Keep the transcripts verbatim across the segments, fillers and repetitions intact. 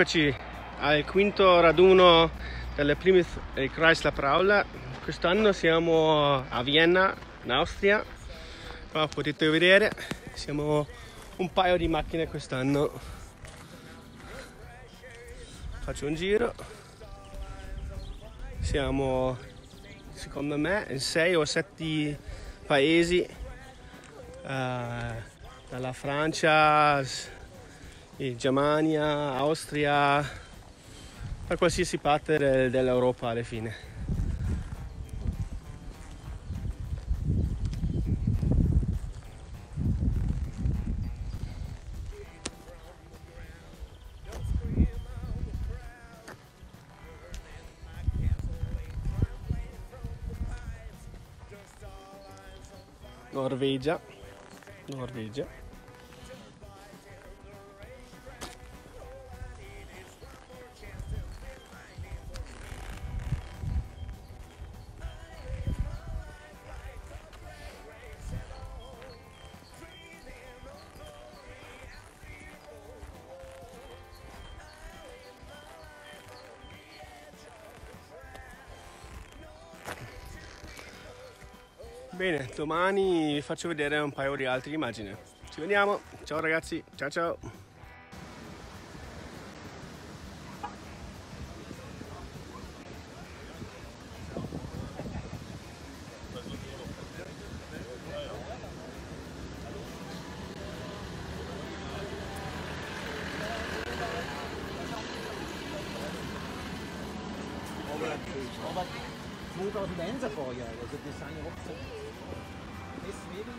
Eccoci al quinto raduno delle Plymouth e Chrysler Prowler. Quest'anno siamo a Vienna, in Austria. Qua potete vedere, siamo un paio di macchine quest'anno. Faccio un giro. Siamo, secondo me, in sei o sette paesi, uh, dalla Francia, Germania, Austria, da qualsiasi parte del, dell'Europa alla fine. Norvegia, Norvegia. Bene, domani vi faccio vedere un paio di altre immagini. Ci vediamo, ciao ragazzi, ciao ciao! Aber zweitausend-eins-Vorjahr, also das sind ja auch so. Deswegen.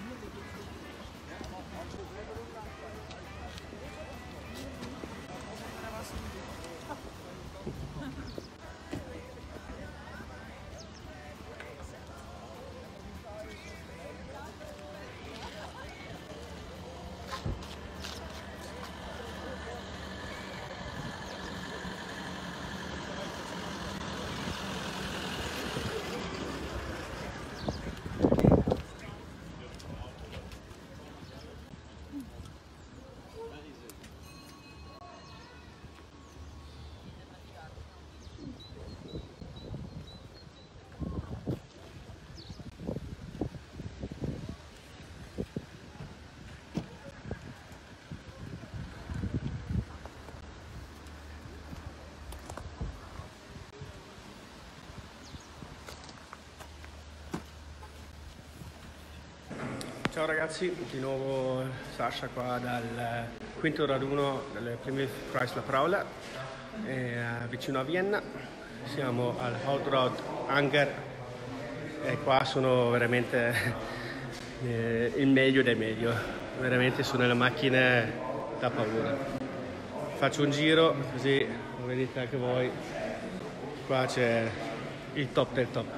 Ciao ragazzi, di nuovo Sasha qua dal quinto raduno delle Plymouth Chrysler Prowler, e, uh, vicino a Vienna. Siamo al Hot Rod Hangar e qua sono veramente eh, il meglio del meglio, veramente sono le macchine da paura. Faccio un giro così lo vedete anche voi, qua c'è il top del top.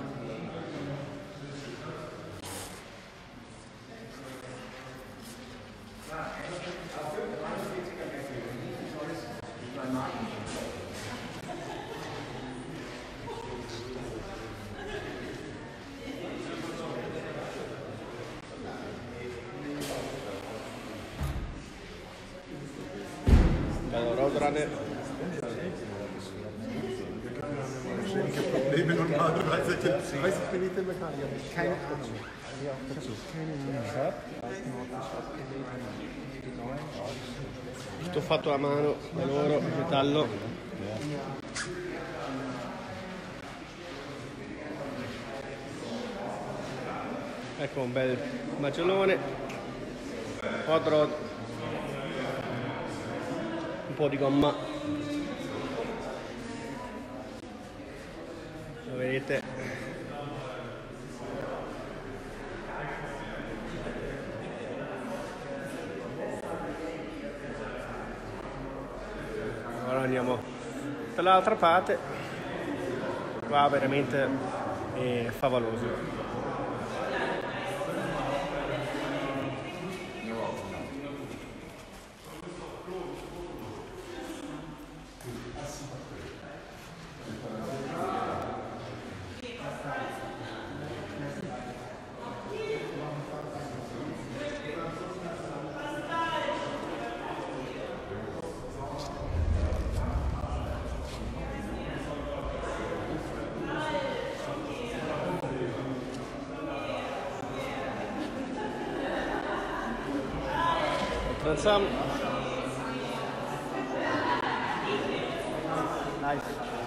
Bello Roadrunner. Probleme normalerweise. Ich weiß, ich bin nicht der Mechaniker. Keine Ahnung. Tutto fatto a mano da loro, metallo. Ecco un bel maggiolone, hot rod, un po' di gomma, lo vedete. Ora andiamo per l'altra parte, qua veramente è favoloso. avanzamos. Dai.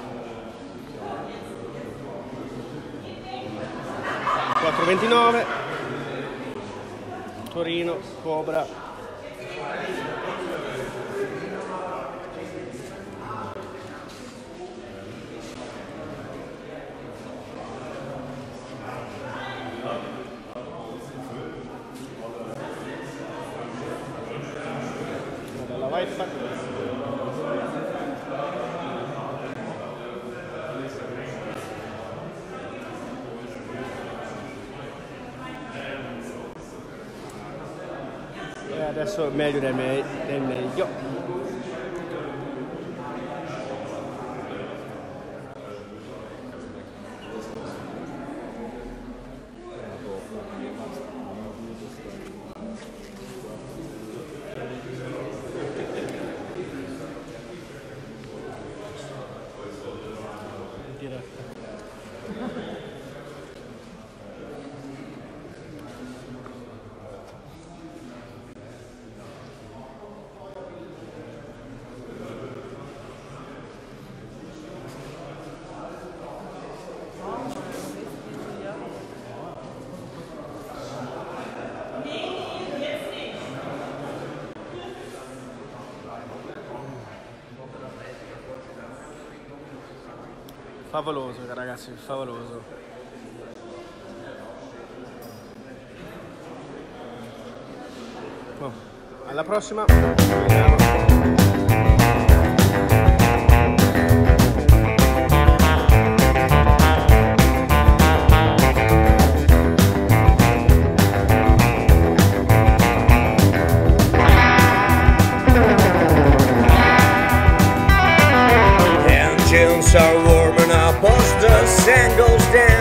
quattro ventinove. Torino, Cobra. Bella vaipa. E adesso meglio del, me del meglio. Favoloso ragazzi, favoloso. Oh, alla prossima. Engines are warming up as the sun goes down.